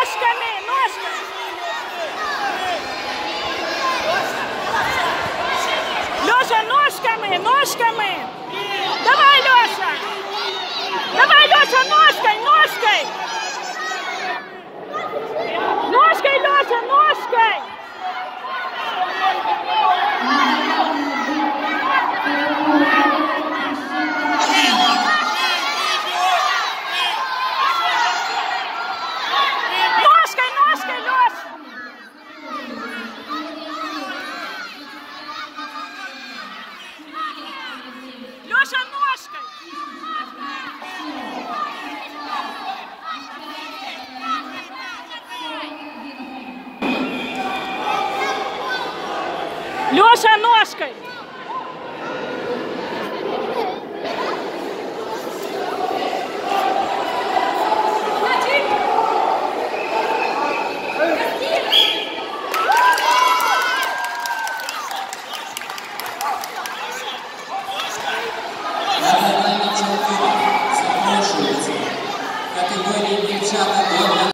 ножками, ножками. Леша, ножками, ножками. Давай, Леша. Давай, Леша, ножкой, ножкой. Ножкой, Леша, ножкой. Ножкой, ножкой, Леша. Леша, ножкой. Леша, ножкой. Запрошується категорії дівчата до